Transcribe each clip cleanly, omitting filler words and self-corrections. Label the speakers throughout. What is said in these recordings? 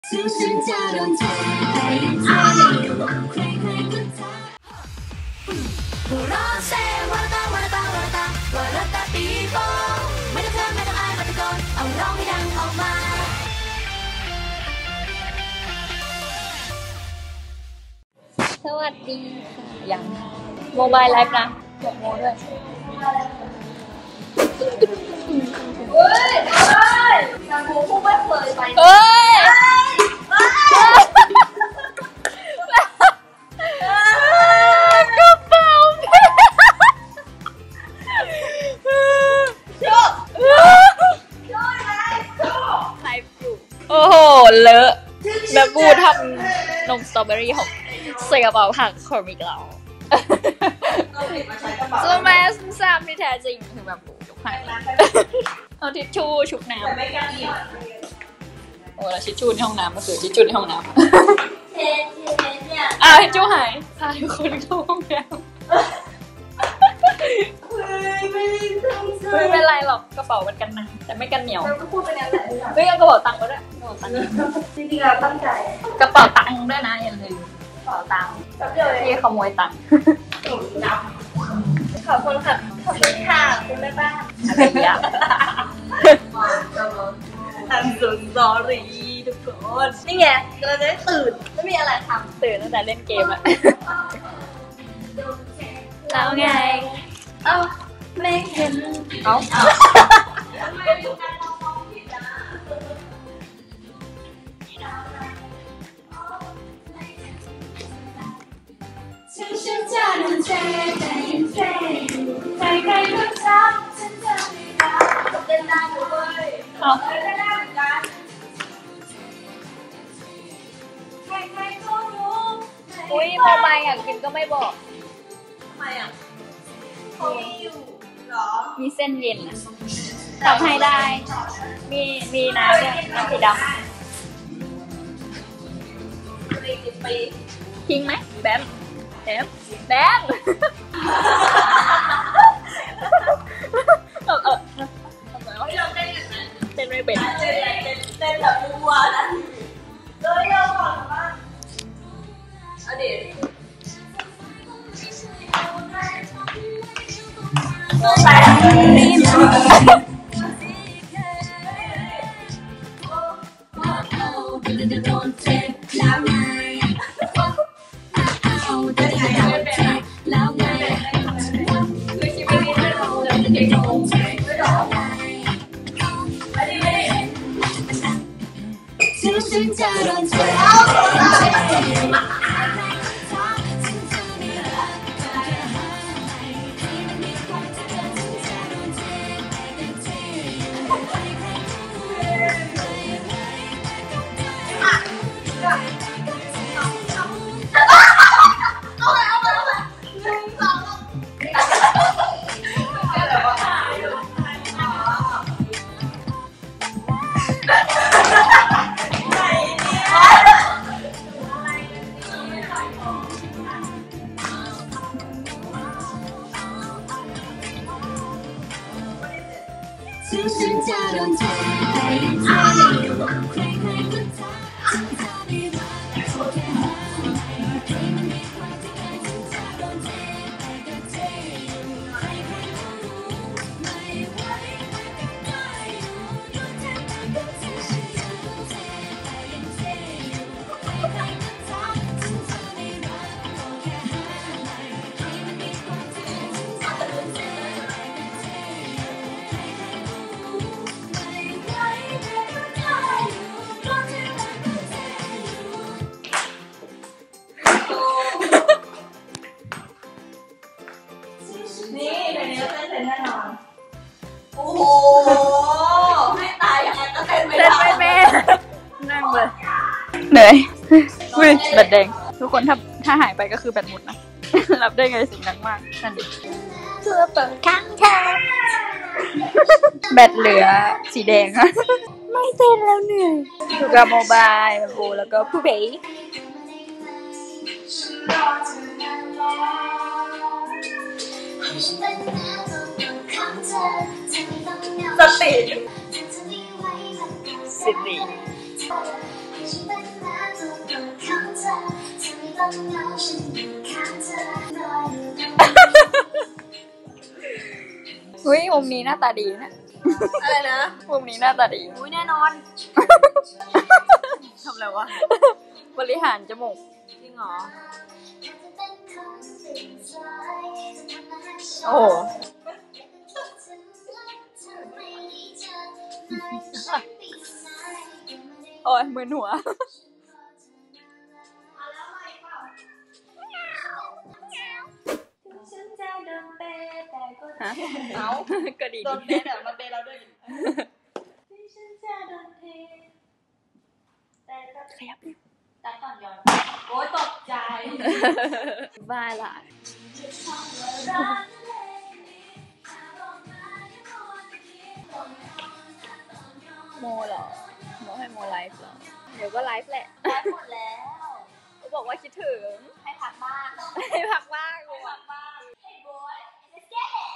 Speaker 1: สวัสดีค่ะยังโมบายไลฟ์นะ6 โมงด้วยเฮ้ยทางกูพูดไม่เคยไปเฮ้ยกระเป๋าไลฟ์อยู่โอ้โหเลอะแบบบูทำนมสตรอเบอรี่6ใส่กระเป๋าผักของอีกแล้วซึ่งแม่ทราบที่แท้จริงถึงแบบบูยกให้เอาทิชชู่ชุบน้ำโอ้แล้วทิชชู่ในห้องน้ำก็คือทิชชู่ในห้องน้ำทิชชู่หายพาทุกคนเข้าห้องน้ำไม่เป็นไรหรอกกระเป๋ามันกันน้ำแต่ไม่กันเหนียวก็พูดไปแล้วแหละไม่เอากระเป๋าตังค์ก็ได้กระเป๋าตังค์จริงๆเราตั้งใจกระเป๋าตังค์ด้วยนะอย่าลืมกระเป๋าตังค์ที่ขโมยตังค์ขอบคุณค่ะขอบคุณค่ะคุณแม่บ้านอะไรอย่างเงี้ยI'm so sorry ทุกคนนี่ไงเราจะได้ตื่นไม่มีอะไรทำตื่นตั้งแต่เล่นเกมอะแล้วไงเอ้าไม่เห็นเอ้าฉันจะนอนเซ่แต่ยังเซ่ใครๆก็ทักฉันจะไม่รักเต้นได้ด้วยเอาเต้นได้เหมือนกันใครๆก็รู้อุ้ยโมบายอยากกินก็ไม่บอกทำไมอ่ะเขามีอยู่หรอมีเส้นเย็นอ่ะทำให้ได้มีน้ำเนี่ยน้ำสีดำทิ้งไหมแบมแบมเต้นไม่เป็นเต้นแบบวัวนะเลยเราก่อนว่าอดีตฉันจะโดนเธอฉันจะโดนเธอไปใครๆก็ทักฉันจะไม่รักโอเคให้มันมีความที่ใครฉันจะโดนเทไปกับเธออยู่ใครๆก็รู้ไม่ไหวแต่ก็ได้อยู่โดนเทไปกับเธอฉันจะโดนเทไปยังเทอยู่ใครๆก็ทักฉันจะไม่รักโอเคให้มันมีความที่ใครฉันจะโดนเทไปกับเธอนี่เดี๋ยวนี้เต้นแน่นอนโอ้โหให้ตายอย่างนั้นก็เต้นไม่ได้นั่งเลยเหนื่อยวิ่งแบตแดงทุกคนถ้าหายไปก็คือแบตหมดนะรับได้ไงเสียงดังมากนั่นดิเพื่อเปิดข้างทางแบตเหลือสีแดงอะไม่เต้นแล้วเหนื่อยอยู่กับโมบายโบแล้วก็ผู้เบ๋สติ
Speaker 2: เฮ้ยมุมนี้หน้าตาดีนะอะไรนะมุมนี้หน้าตาดีอุ้ยแน่นอนทำอะไรวะบริหารจมูกจริงเหรอโอ้โอ้ยมึนหัวฮะเอาก็ดีโดนเปย์เดี๋ยวมาเปย์เราด้วยขยับดิตัดก่อนย้อนโอ้ยตกใจบ้าละโมเหรอโมให้โมไลฟ์เหรอเดี๋ยวก็ไลฟ์แหละไลฟ์หมดแล้วเขาบอกว่าคิดถึงให้พักบ้างให้พักบ้างให้พักบ้างhey boy let's get it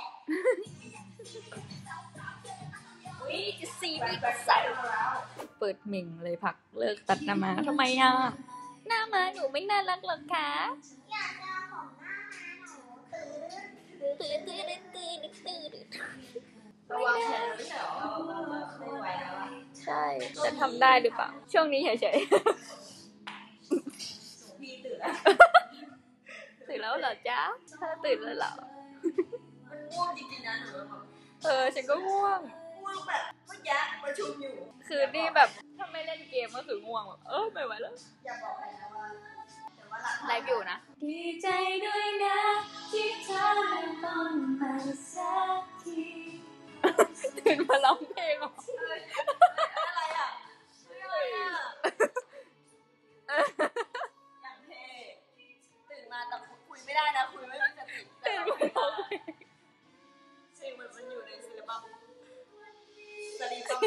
Speaker 2: อุ้ยจะซีดีกว่าใส่เปิดหมิ่งเลยพักเลิกตัดหน้ามาทำไมอ่ะหน้ามาหนูไม่น่ารักหรอกคะอยากจะของหน้ามาหนูตื่นระวังแผลไม่ใช่หรอไม่ไหวแล้วอ่ะใช่จะทำได้หรือเปล่าช่วงนี้เฉยๆพี่ตื่นแล้วตื่นแล้วเหรอจ๊ะถ้าตื่นแล้วเหรอมันง่วงจริงๆนะหนูฉันก็ง่วงแบบเมื่อกี้ประชุมอยู่คือนี่แบบถ้าไม่เล่นเกมก็คือง่วงแบบไม่ไหวแล้วอย่าบอกใครนะว่าไลฟ์อยู่นะดีใจด้วยนะที่เธอต้องมาสักทีตื่นมาร้องเพลงเหรออะไรอ่ะอะไรอ่ะอย่างเท่ตื่นมาแต่คุยไม่ได้นะคุยไม่มีสติตื่นมาร้องเพลงเสียงเหมือนมันอยู่ในศิลปะสลีป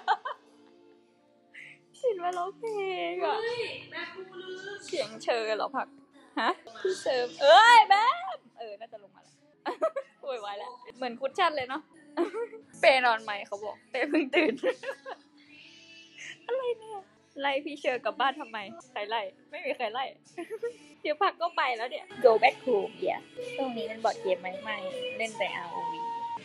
Speaker 2: ตื่นมาร้องเพลงอ่ะแม่พูดลืมเสียงเชอเหรอผักฮะพี่เสริมแม่น่าจะลงมาแล้วโวยไว้แล้วเหมือนคุชชั่นเลยเนาะเปนอนไหมเขาบอกเปเพิ่งตื่นอะไรเนี่ยไล่พี่เชอร์กลับบ้านทำไมใครไล่ไม่มีใครไล่เดี๋ยวพักก็ไปแล้วเนี่ย go back home ช่วงนี้เล่นบอร์ดเกมไม่เล่นแต่ ROV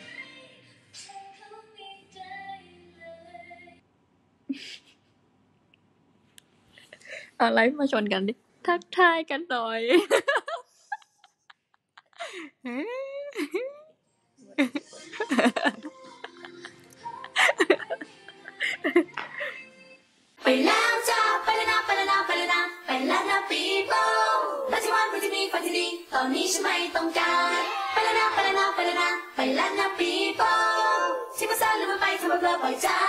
Speaker 2: ไลฟ์มาชนกันดิทักทายกันหน่อย
Speaker 1: ไปแล้วจ้าไปแล้วนะไปแล้วนะไปแล้วนะไปแล้วนะ people ปัจจุบันปัจจุบันปัจจุบันตอนนี้ฉันไม่ต้องการไปแล้วนะไปแล้วนะไปแล้วนะไปแล้วนะ people ที่มาสร้างหรือมาไปทำมาเพลิดปล่อยใจ